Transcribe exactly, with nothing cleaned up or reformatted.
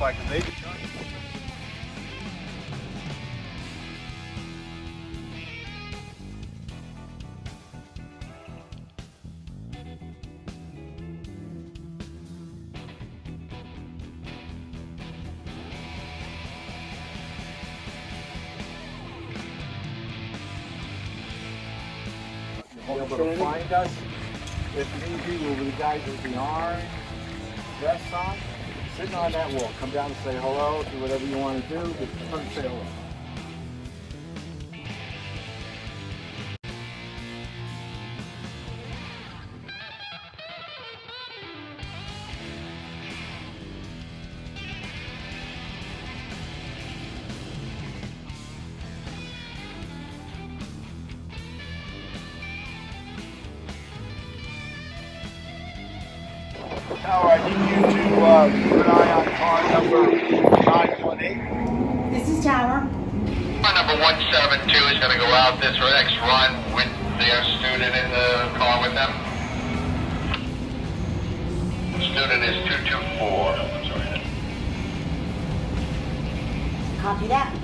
like, because they've been trying. Be able to find us if need be. We'll be the guys with the orange vests on, sitting on that wall. Come down and say hello, do whatever you want to do, but come say hello. Tower, I need you to uh, keep an eye on car number nine one eight. This is Tower. Car number one seven two is going to go out this next run with their student in the car with them. Student is two two four. Copy that.